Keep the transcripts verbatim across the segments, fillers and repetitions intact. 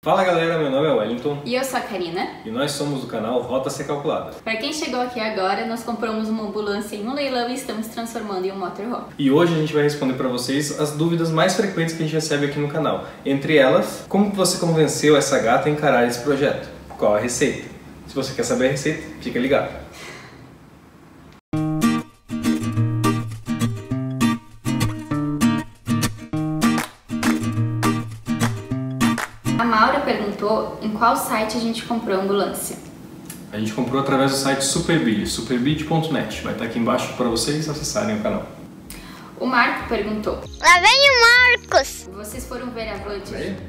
Fala galera, meu nome é Wellington. E eu sou a Karina. E nós somos do canal Rota Ser Calculada. Para quem chegou aqui agora, nós compramos uma ambulância em um leilão e estamos transformando em um motorhome. E hoje a gente vai responder para vocês as dúvidas mais frequentes que a gente recebe aqui no canal. Entre elas, como você convenceu essa gata a encarar esse projeto? Qual a receita? Se você quer saber a receita, fica ligado. A Maura perguntou em qual site a gente comprou a ambulância. A gente comprou através do site Superbid, superbid ponto net. Vai estar aqui embaixo para vocês acessarem o canal. O Marco perguntou: Lá vem o Marcos! Vocês foram ver Avante? Vem.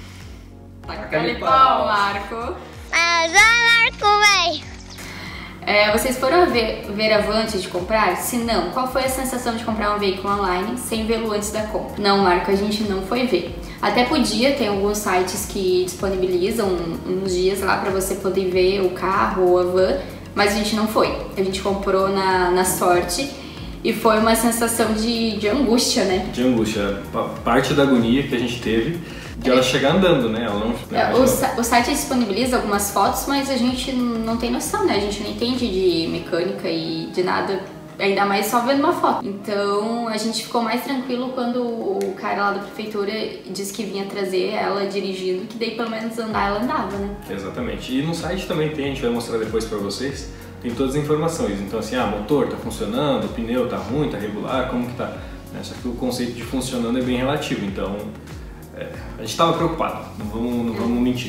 Taca-lhe pau, Marco! Ah, já Marco, véi! É, vocês foram ver, ver Avante de comprar? Se não, qual foi a sensação de comprar um veículo online sem vê-lo antes da compra? Não, Marco, a gente não foi ver. Até podia, tem alguns sites que disponibilizam uns dias lá pra você poder ver o carro ou a van, mas a gente não foi. A gente comprou na, na sorte e foi uma sensação de, de angústia, né? De angústia. Parte da agonia que a gente teve de ela chegar andando, né? Ela não, é, o, o site disponibiliza algumas fotos, mas a gente não tem noção, né? A gente não entende de mecânica e de nada, ainda mais só vendo uma foto. Então a gente ficou mais tranquilo quando o cara lá da prefeitura disse que vinha trazer ela dirigindo, que daí pelo menos andar ela andava, né? Exatamente. E no site também tem, a gente vai mostrar depois pra vocês, tem todas as informações. Então assim, ah, motor tá funcionando, o pneu tá ruim, tá regular, como que tá? Só que o conceito de funcionando é bem relativo, então é, a gente tava preocupado, não vamos, não vamos mentir.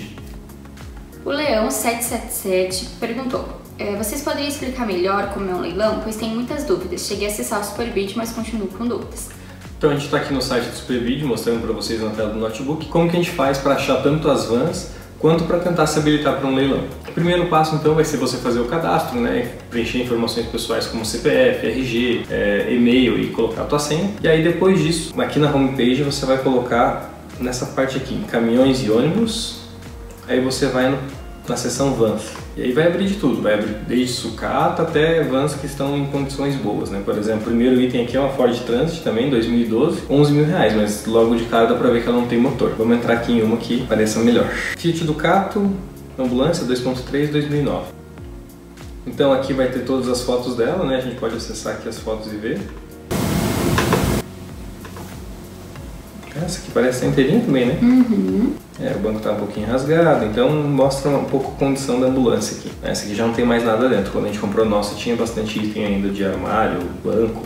O Leão sete sete sete perguntou: é, vocês poderiam explicar melhor como é um leilão? Pois tem muitas dúvidas. Cheguei a acessar o Superbid, mas continuo com dúvidas. Então a gente está aqui no site do Superbid mostrando para vocês na tela do notebook como que a gente faz para achar tanto as vans quanto para tentar se habilitar para um leilão. O primeiro passo então vai ser você fazer o cadastro, né? Preencher informações pessoais como C P F, R G, é, e-mail e colocar a tua senha. E aí depois disso, aqui na homepage você vai colocar nessa parte aqui, caminhões e ônibus. Aí você vai no, na seção vans. E aí vai abrir de tudo, vai abrir desde sucata até vans que estão em condições boas, né? Por exemplo, o primeiro item aqui é uma Ford Transit também, dois mil e doze, onze mil reais, mas logo de cara dá pra ver que ela não tem motor. Vamos entrar aqui em uma que pareça melhor. Fiat Ducato, ambulância dois ponto três, dois mil e nove. Então aqui vai ter todas as fotos dela, né? A gente pode acessar aqui as fotos e ver. Essa aqui parece ser inteirinha também, né? Uhum. É, o banco tá um pouquinho rasgado, então mostra um pouco a condição da ambulância aqui. Essa aqui já não tem mais nada dentro. Quando a gente comprou a nossa tinha bastante item ainda de armário, banco.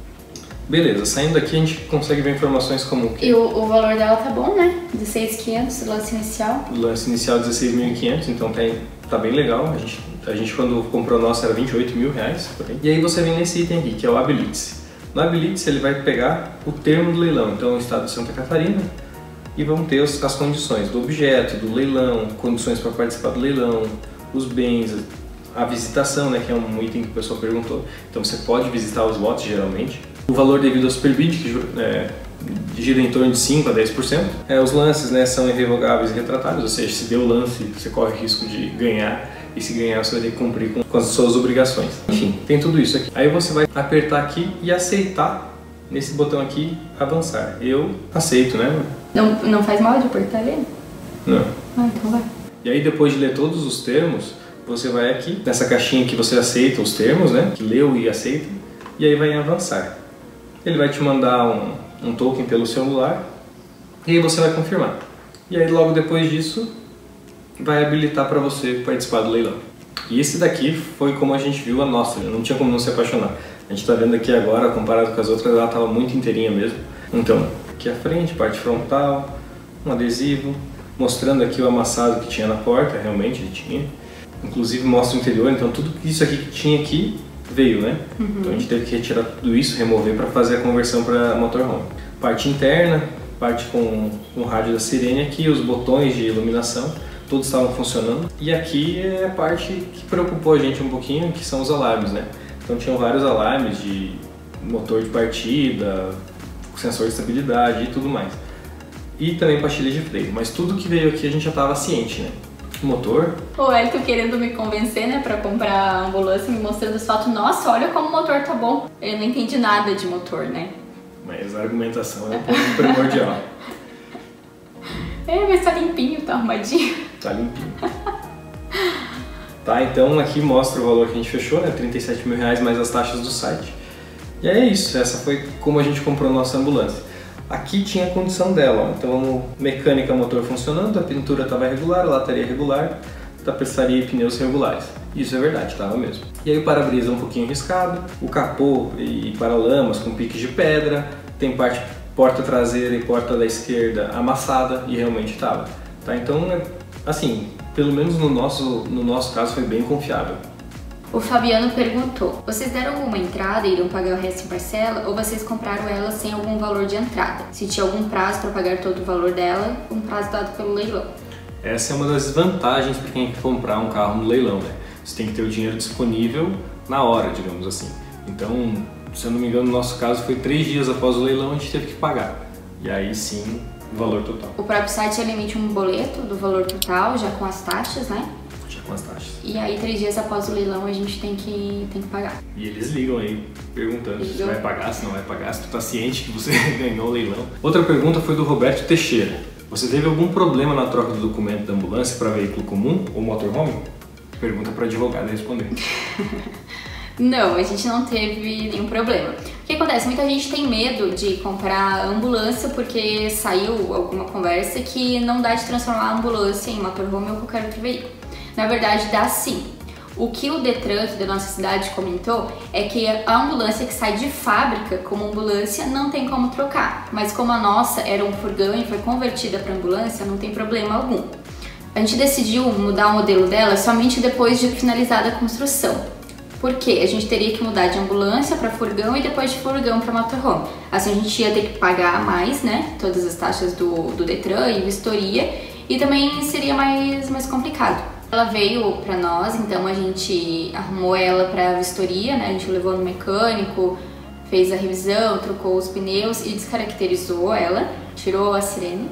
Beleza, saindo daqui a gente consegue ver informações como... E o, o valor dela tá bom, né? dezesseis mil e quinhentos, lance inicial. O lance inicial dezesseis mil e quinhentos, então tá, tá bem legal. A gente, a gente quando comprou a nossa era vinte e oito mil reais. E aí você vem nesse item aqui, que é o Habilite-se. No Habilite-se ele vai pegar o termo do leilão, então o estado de Santa Catarina, e vão ter as, as condições do objeto, do leilão, condições para participar do leilão, os bens, a visitação, né, que é um item que o pessoal perguntou. Então você pode visitar os lotes geralmente. O valor devido ao Superbid, que é, gira em torno de cinco a dez por cento. É, os lances, né, são irrevogáveis e retratáveis, ou seja, se deu lance, você corre o risco de ganhar. E se ganhar, você vai ter que cumprir com, com as suas obrigações. Enfim, tem tudo isso aqui. Aí você vai apertar aqui e aceitar nesse botão aqui, avançar. Eu aceito, né? Não, não faz mal de apertar ali? Não. Ah, então vai. E aí depois de ler todos os termos, você vai aqui, nessa caixinha que você aceita os termos, né? Que leu e aceita. E aí vai em avançar. Ele vai te mandar um, um token pelo celular. E aí você vai confirmar. E aí logo depois disso, vai habilitar para você participar do leilão. E esse daqui foi como a gente viu a nossa, não tinha como não se apaixonar. A gente está vendo aqui agora, comparado com as outras, ela estava muito inteirinha mesmo. Então, aqui a frente, parte frontal, um adesivo, mostrando aqui o amassado que tinha na porta, realmente ele tinha. Inclusive mostra o interior, então tudo isso aqui que tinha aqui veio, né? Uhum. Então a gente teve que retirar tudo isso, remover para fazer a conversão para motorhome. Parte interna, parte com o rádio da sirene aqui, os botões de iluminação. Todos estavam funcionando. E aqui é a parte que preocupou a gente um pouquinho, que são os alarmes, né? Então tinham vários alarmes de motor de partida, sensor de estabilidade e tudo mais. E também pastilha de freio, mas tudo que veio aqui a gente já estava ciente, né? O motor... O Elton querendo me convencer, né, pra comprar a ambulância, me mostrando as fotos. Nossa, olha como o motor tá bom. Eu não entendi nada de motor, né? Mas a argumentação é um pouco primordial. É, mas tá limpinho, tá arrumadinho. Tá limpinho. Tá, então aqui mostra o valor que a gente fechou, né? trinta e sete mil reais mais as taxas do site. E aí é isso, essa foi como a gente comprou a nossa ambulância. Aqui tinha a condição dela, ó. Então mecânica, motor funcionando, a pintura estava regular, a lataria regular, tapeçaria e pneus regulares. Isso é verdade, estava mesmo. E aí o para-brisa um pouquinho riscado, o capô e paralamas com piques de pedra, tem parte porta traseira e porta da esquerda amassada e realmente estava. Tá? Então, assim, pelo menos no nosso, no nosso caso foi bem confiável. O Fabiano perguntou, vocês deram alguma entrada e iriam pagar o resto em parcela ou vocês compraram ela sem algum valor de entrada? Se tinha algum prazo para pagar todo o valor dela, um prazo dado pelo leilão. Essa é uma das vantagens para quem quer comprar um carro no leilão, né? Você tem que ter o dinheiro disponível na hora, digamos assim. Então, se eu não me engano, no nosso caso foi três dias após o leilão a gente teve que pagar. E aí sim, o valor total. O próprio site emite um boleto do valor total, já com as taxas, né? Já com as taxas. E aí, três dias após o leilão, a gente tem que, tem que pagar. E eles ligam aí, perguntando se vai pagar, se não vai pagar, se tu tá ciente que você ganhou o leilão. Outra pergunta foi do Roberto Teixeira. Você teve algum problema na troca do documento da ambulância para veículo comum ou motorhome? Pergunta para advogado responder. Não, a gente não teve nenhum problema. O que acontece? Muita gente tem medo de comprar ambulância porque saiu alguma conversa que não dá de transformar a ambulância em motorhome ou qualquer outro veículo. Na verdade, dá sim. O que o Detran aqui da nossa cidade comentou é que a ambulância que sai de fábrica como ambulância não tem como trocar, mas como a nossa era um furgão e foi convertida para ambulância, não tem problema algum. A gente decidiu mudar o modelo dela somente depois de finalizada a construção. Por quê? A gente teria que mudar de ambulância para furgão e depois de furgão para motorhome. Assim a gente ia ter que pagar mais, né? Todas as taxas do, do Detran e vistoria, e também seria mais, mais complicado. Ela veio para nós, então a gente arrumou ela para vistoria, né? A gente levou no mecânico, fez a revisão, trocou os pneus e descaracterizou ela, tirou a sirene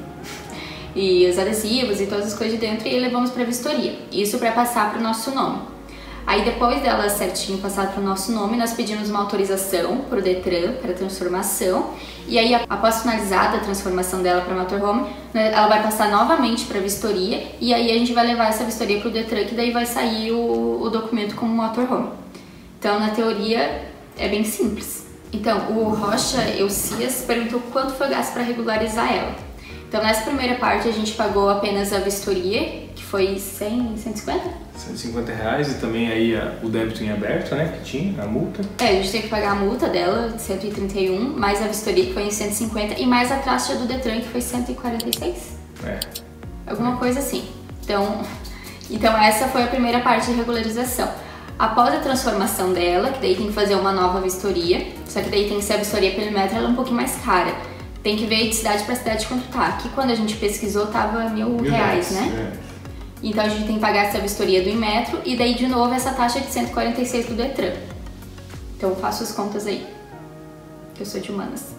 e os adesivos e todas as coisas de dentro e levamos para vistoria. Isso para passar para o nosso nome. Aí depois dela certinho passar para o nosso nome, nós pedimos uma autorização para o Detran para transformação. E aí após finalizada a transformação dela para motorhome, ela vai passar novamente para vistoria e aí a gente vai levar essa vistoria para o Detran, que daí vai sair o, o documento como motorhome. Então na teoria é bem simples. Então o Rocha Eucias perguntou quanto foi gasto para regularizar ela. Então nessa primeira parte a gente pagou apenas a vistoria, que foi cem, cento e cinquenta? cento e cinquenta reais e também aí a, o débito em aberto, né, que tinha, a multa. É, a gente tem que pagar a multa dela, de cento e trinta e um, mais a vistoria que foi em cento e cinquenta e mais a taxa do Detran que foi cento e quarenta e seis. É. Alguma coisa assim. Então, então essa foi a primeira parte de regularização. Após a transformação dela, que daí tem que fazer uma nova vistoria, só que daí tem que ser a vistoria perimetro, ela é um pouquinho mais cara. Tem que ver de cidade para cidade quanto tá. Aqui quando a gente pesquisou tava mil, mil reais, né? É. Então a gente tem que pagar essa vistoria do Inmetro e daí de novo essa taxa de cento e quarenta e seis do Detran. Então faço as contas aí, que eu sou de humanas.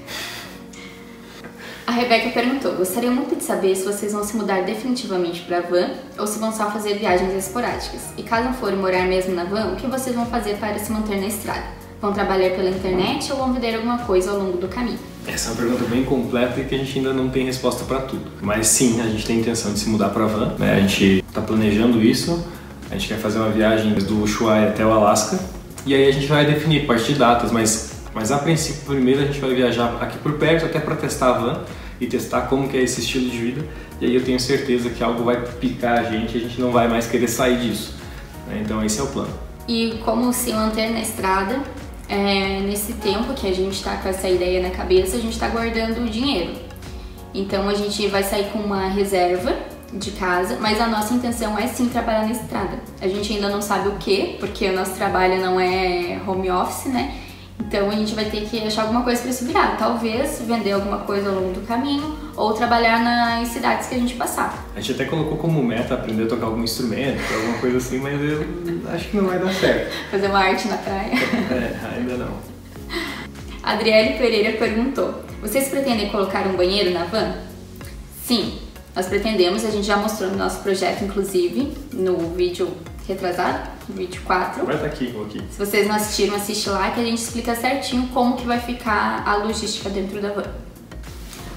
A Rebeca perguntou, gostaria muito de saber se vocês vão se mudar definitivamente para a van ou se vão só fazer viagens esporádicas. E caso forem morar mesmo na van, o que vocês vão fazer para se manter na estrada? Vão trabalhar pela internet ou vão vender alguma coisa ao longo do caminho? Essa é uma pergunta bem completa e que a gente ainda não tem resposta para tudo. Mas sim, a gente tem a intenção de se mudar para a van, né? A gente está planejando isso, a gente quer fazer uma viagem do Ushuaia até o Alasca e aí a gente vai definir a partir de datas, mas, mas a princípio primeiro a gente vai viajar aqui por perto até para testar a van e testar como que é esse estilo de vida e aí eu tenho certeza que algo vai picar a gente e a gente não vai mais querer sair disso, né? Então esse é o plano. E como se manter na estrada? É, nesse tempo que a gente está com essa ideia na cabeça, a gente está guardando o dinheiro. Então a gente vai sair com uma reserva de casa, mas a nossa intenção é sim trabalhar na estrada. A gente ainda não sabe o que, porque o nosso trabalho não é home office, né? Então a gente vai ter que achar alguma coisa para se virar. Talvez vender alguma coisa ao longo do caminho ou trabalhar nas cidades que a gente passar. A gente até colocou como meta aprender a tocar algum instrumento, alguma coisa assim, mas eu acho que não vai dar certo. Fazer uma arte na praia? É, ainda não. A Adriele Pereira perguntou, vocês pretendem colocar um banheiro na van? Sim, nós pretendemos, a gente já mostrou no nosso projeto, inclusive, no vídeo retrasado, vídeo quatro. Vai estar aqui, vou aqui. Se vocês não assistiram, assiste lá que a gente explica certinho como que vai ficar a logística dentro da van.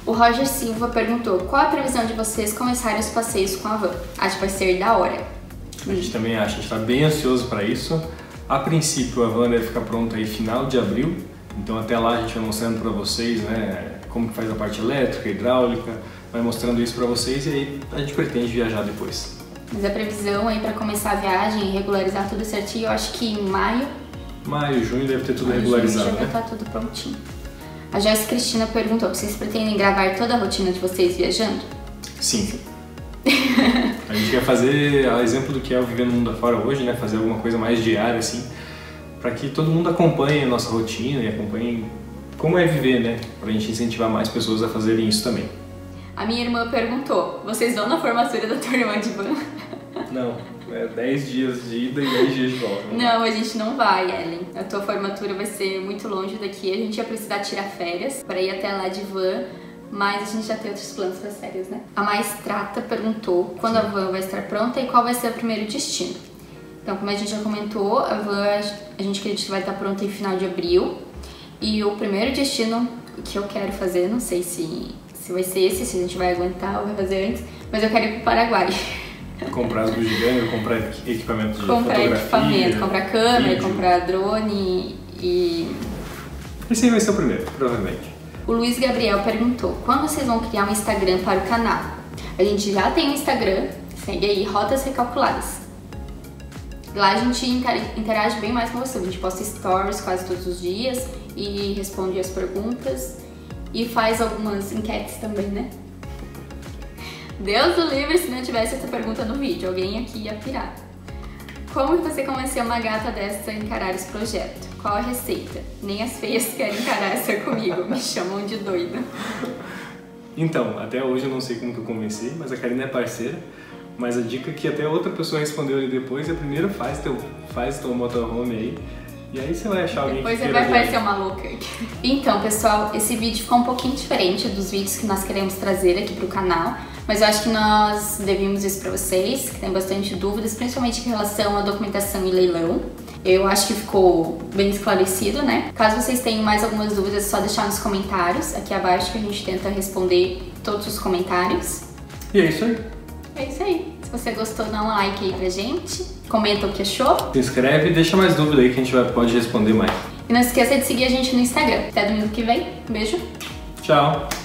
O Roger Silva perguntou, qual a previsão de vocês começarem os passeios com a van? Acho que vai ser da hora. A gente também acha, a gente está bem ansioso para isso. A princípio a van deve ficar pronta aí final de abril, então até lá a gente vai mostrando para vocês, né, como que faz a parte elétrica, hidráulica, vai mostrando isso para vocês e aí a gente pretende viajar depois. Mas a previsão aí para começar a viagem e regularizar tudo certinho, eu acho que em maio... Maio, junho deve ter tudo maio, regularizado, junho já né? vai estar tudo prontinho. A Joyce Cristina perguntou, vocês pretendem gravar toda a rotina de vocês viajando? Sim. A gente quer fazer, a exemplo do que é o Viver no Mundo Afora hoje, né? Fazer alguma coisa mais diária, assim, para que todo mundo acompanhe a nossa rotina e acompanhe como é viver, né? Pra gente incentivar mais pessoas a fazerem isso também. A minha irmã perguntou, vocês vão na formatura da tua irmã de van? Não, é dez dias de ida e dez dias de volta. Não, não, a gente não vai, Ellen. A tua formatura vai ser muito longe daqui, a gente ia precisar tirar férias para ir até lá de van, mas a gente já tem outros planos para as férias, né? A Maestrata perguntou quando a van vai estar pronta e qual vai ser o primeiro destino. Então, como a gente já comentou, a van a gente acredita que vai estar pronta em final de abril. E o primeiro destino que eu quero fazer, não sei se, se vai ser esse, se a gente vai aguentar ou vai fazer antes, mas eu quero ir pro Paraguai. Comprar as bugigangas, comprar equipamento de comprar fotografia. equipamento, comprar câmera, vídeo. comprar drone e... Esse aí vai ser o primeiro, provavelmente. O Luiz Gabriel perguntou, quando vocês vão criar um Instagram para o canal? A gente já tem um Instagram, segue aí, Rotas Recalculadas. Lá a gente interage bem mais com você, a gente posta stories quase todos os dias e responde as perguntas e faz algumas enquetes também, né? Deus do livre se não tivesse essa pergunta no vídeo, alguém aqui ia pirar. Como que você convenceu uma gata dessa a encarar esse projeto? Qual a receita? Nem as feias querem encarar essa comigo, me chamam de doida. Então, até hoje eu não sei como que eu convenci, mas a Karina é parceira. Mas a dica é que até outra pessoa respondeu ali depois, a primeira faz teu, faz teu motorhome aí, e aí você vai achar alguém depois que Depois você vai parecer ver. uma louca. Então, pessoal, esse vídeo ficou um pouquinho diferente dos vídeos que nós queremos trazer aqui pro canal, mas eu acho que nós devíamos isso pra vocês, que tem bastante dúvidas, principalmente em relação à documentação e leilão. Eu acho que ficou bem esclarecido, né? Caso vocês tenham mais algumas dúvidas, é só deixar nos comentários aqui abaixo que a gente tenta responder todos os comentários. E é isso aí. É isso aí. Se você gostou, dá um like aí pra gente. Comenta o que achou. Se inscreve e deixa mais dúvida aí que a gente vai, pode responder mais. E não esqueça de seguir a gente no Instagram. Até domingo que vem. Um beijo. Tchau.